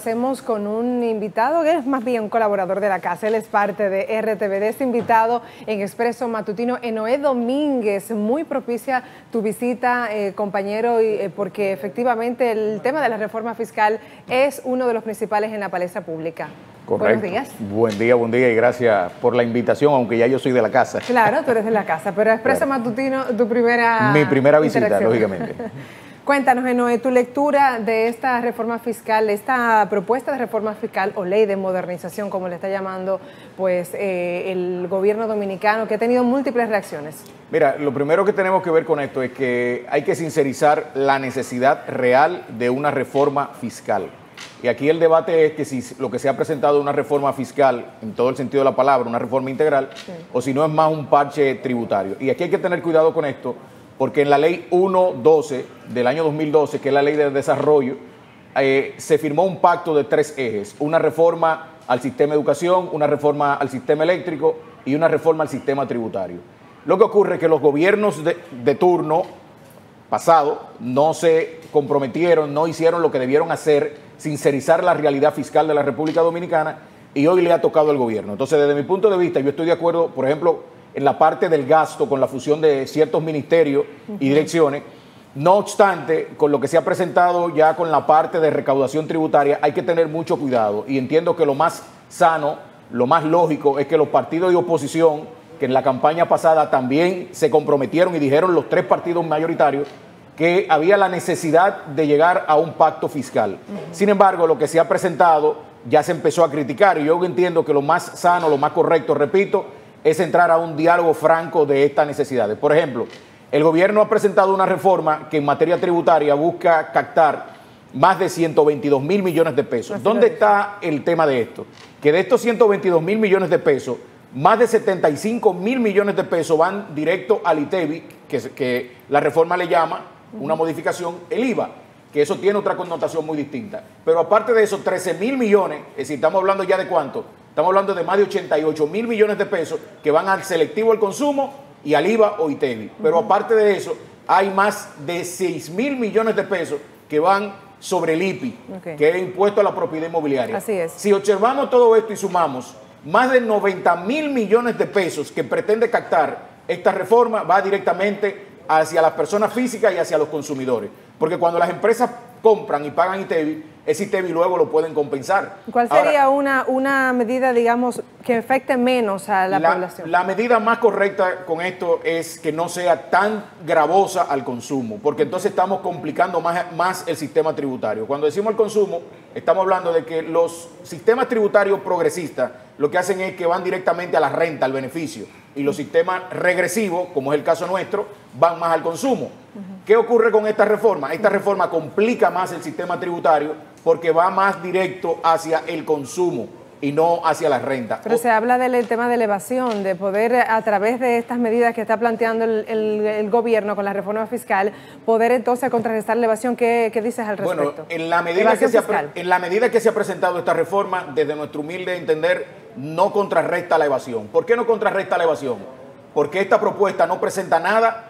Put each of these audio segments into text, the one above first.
hacemos con un invitado que es más bien un colaborador de la casa. Él es parte de RTVD. Este invitado en Expreso Matutino, Enoé Domínguez. Muy propicia tu visita, compañero, porque efectivamente el tema de la reforma fiscal es uno de los principales en la palestra pública. Correcto. Buenos días. Buen día y gracias por la invitación, aunque ya yo soy de la casa. Claro, tú eres de la casa, pero Expreso Matutino, tu primera Mi primera visita, lógicamente. Cuéntanos, Enoé, tu lectura de esta reforma fiscal, esta propuesta de reforma fiscal o ley de modernización, como le está llamando pues el gobierno dominicano, que ha tenido múltiples reacciones. Mira, lo primero que tenemos que ver con esto es que hay que sincerizar la necesidad real de una reforma fiscal. Y aquí el debate es que si lo que se ha presentado es una reforma fiscal, en todo el sentido de la palabra, una reforma integral, sí, o si no es más un parche tributario. Y aquí hay que tener cuidado con esto, porque en la ley 112 del año 2012, que es la ley de desarrollo, se firmó un pacto de 3 ejes: una reforma al sistema de educación, una reforma al sistema eléctrico y una reforma al sistema tributario. Lo que ocurre es que los gobiernos de turno pasado no se comprometieron, no hicieron lo que debieron hacer, sincerizar la realidad fiscal de la República Dominicana, y hoy le ha tocado al gobierno. Entonces, desde mi punto de vista, yo estoy de acuerdo, por ejemplo, en la parte del gasto con la fusión de ciertos ministerios y direcciones. No obstante, con lo que se ha presentado ya con la parte de recaudación tributaria, hay que tener mucho cuidado, y entiendo que lo más sano, lo más lógico es que los partidos de oposición, que en la campaña pasada también se comprometieron y dijeron los 3 partidos mayoritarios que había la necesidad de llegar a un pacto fiscal. Sin embargo, lo que se ha presentado ya se empezó a criticar, y yo entiendo que lo más sano, lo más correcto, repito, es entrar a un diálogo franco de estas necesidades. Por ejemplo, el gobierno ha presentado una reforma que en materia tributaria busca captar más de 122 mil millones de pesos. ¿Dónde está el tema de esto? Que de estos 122 mil millones de pesos, más de 75 mil millones de pesos van directo al ITEVI, que la reforma le llama una modificación, el IVA, que eso tiene otra connotación muy distinta. Pero aparte de eso, 13 mil millones, es decir, estamos hablando ya de cuánto, estamos hablando de más de 88 mil millones de pesos que van al selectivo del consumo y al IVA o ITEVI. Pero aparte de eso, hay más de 6 mil millones de pesos que van sobre el IPI, que es impuesto a la propiedad inmobiliaria. Así es. Si observamos todo esto y sumamos más de 90 mil millones de pesos que pretende captar esta reforma, va directamente hacia las personas físicas y hacia los consumidores. Porque cuando las empresas compran y pagan ITEVI, ese ITEVI luego lo pueden compensar. ¿Cuál sería una medida, digamos, que afecte menos a la población? La medida más correcta con esto es que no sea tan gravosa al consumo, porque entonces estamos complicando más el sistema tributario. Cuando decimos el consumo, estamos hablando de que los sistemas tributarios progresistas lo que hacen es que van directamente a la renta, al beneficio, y los sistemas regresivos, como es el caso nuestro, van más al consumo. ¿Qué ocurre con esta reforma? Esta reforma complica más el sistema tributario porque va más directo hacia el consumo y no hacia la renta. Pero se habla del tema de elevación, de poder, a través de estas medidas que está planteando el gobierno con la reforma fiscal, poder entonces contrarrestar la evasión. ¿Qué dices al respecto? Bueno, en la medida que se ha presentado esta reforma, desde nuestro humilde entender, no contrarresta la evasión. ¿Por qué no contrarresta la evasión? Porque esta propuesta no presenta nada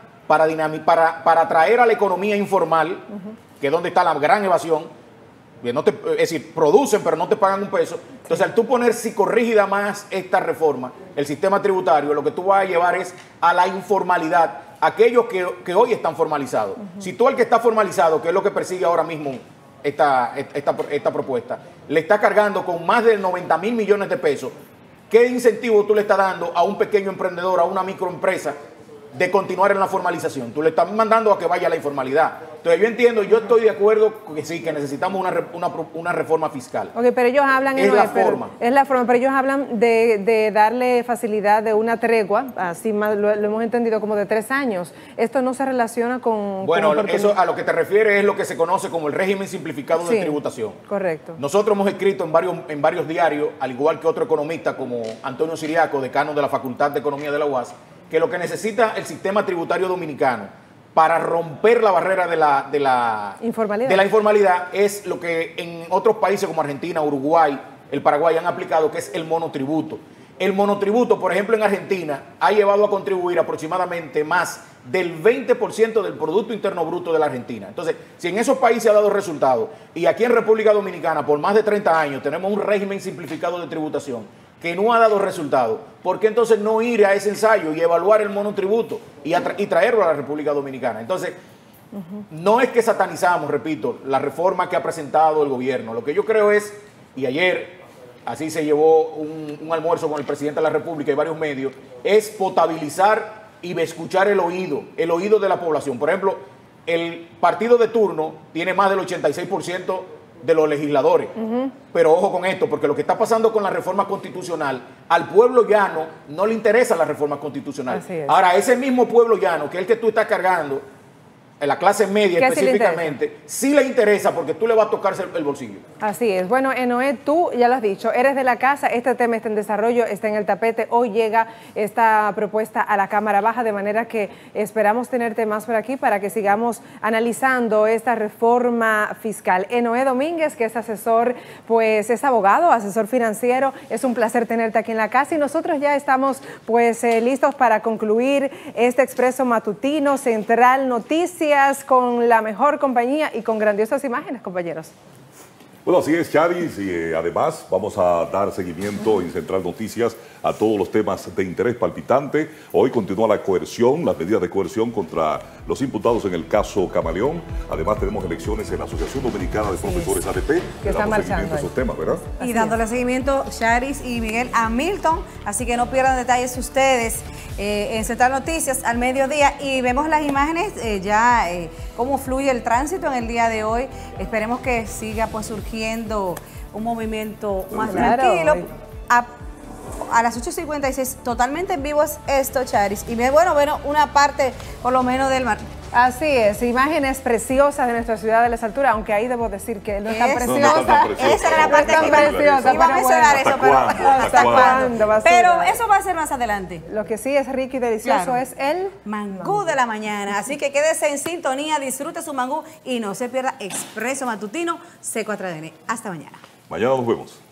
para atraer a la economía informal, que es donde está la gran evasión. Es decir, producen pero no te pagan un peso. Entonces, al tú poner psicorrígida más esta reforma, el sistema tributario, lo que tú vas a llevar es a la informalidad, aquellos que hoy están formalizados. Si tú, el que está formalizado, que es lo que persigue ahora mismo esta propuesta, le está cargando con más de 90 mil millones de pesos, ¿qué incentivo tú le estás dando a un pequeño emprendedor, a una microempresa, de continuar en la formalización? Tú le estás mandando a que vaya a la informalidad. Entonces yo entiendo, yo estoy de acuerdo que sí, que necesitamos una reforma fiscal. Ok, pero ellos hablan... Es la forma, pero ellos hablan de darle facilidad de una tregua, así más lo hemos entendido, como de 3 años. ¿Esto no se relaciona con...? Bueno, eso a lo que te refieres es lo que se conoce como el régimen simplificado de tributación. Correcto. Nosotros hemos escrito en varios diarios, al igual que otro economista como Antonio Siriaco, decano de la Facultad de Economía de la UAS, que lo que necesita el sistema tributario dominicano para romper la barrera de la informalidad es lo que en otros países como Argentina, Uruguay, el Paraguay han aplicado, que es el monotributo. El monotributo, por ejemplo, en Argentina, ha llevado a contribuir aproximadamente más del 20% del Producto Interno Bruto de la Argentina. Entonces, si en esos países ha dado resultados, y aquí en República Dominicana, por más de 30 años, tenemos un régimen simplificado de tributación que no ha dado resultados, ¿por qué entonces no ir a ese ensayo y evaluar el monotributo y traerlo a la República Dominicana? Entonces, no es que satanizamos, repito, la reforma que ha presentado el gobierno. Lo que yo creo es, y ayer así se llevó un almuerzo con el presidente de la República y varios medios, es potabilizar y escuchar el oído de la población. Por ejemplo, el partido de turno tiene más del 86% de los legisladores. Pero ojo con esto, porque lo que está pasando con la reforma constitucional, al pueblo llano no le interesa la reforma constitucional. Ahora, ese mismo pueblo llano, que es el que tú estás cargando, en la clase media específicamente, sí le interesa porque tú le vas a tocar el bolsillo. Así es. Bueno, Noé, tú ya lo has dicho, eres de la casa, este tema está en desarrollo, está en el tapete. Hoy llega esta propuesta a la Cámara Baja, de manera que esperamos tenerte más por aquí para que sigamos analizando esta reforma fiscal. Noé Domínguez, que es asesor, pues es abogado, asesor financiero, es un placer tenerte aquí en la casa y nosotros ya estamos pues listos para concluir este Expreso Matutino, Central Noticias, con la mejor compañía y con grandiosas imágenes, compañeros. Bueno, así es, Charis, y además vamos a dar seguimiento en Central Noticias a todos los temas de interés palpitante. Hoy continúa la coerción, las medidas de coerción contra los imputados en el caso Camaleón. Además tenemos elecciones en la Asociación Dominicana de Profesores ADP. Que están marchando esos temas, ¿verdad? Y dándole seguimiento, Charis y Miguel, a Milton. Así que no pierdan detalles ustedes en Central Noticias al mediodía. Y vemos las imágenes cómo fluye el tránsito en el día de hoy. Esperemos que siga pues surgiendo un movimiento más tranquilo. A las 8:56, totalmente en vivo es esto, Charis. Y bueno, una parte por lo menos del mar. Así es, imágenes preciosas de nuestra ciudad de las alturas, aunque ahí debo decir que no es tan preciosa. Esa era la parte tan preciosa. Iba a mencionar eso, pero ¿hasta cuándo va a ser? Pero eso va a ser más adelante. Lo que sí es rico y delicioso es el mangú de la mañana. Así que quédese en sintonía, disfrute su mangú y no se pierda Expreso Matutino C4ADN. Hasta mañana. Mañana nos vemos.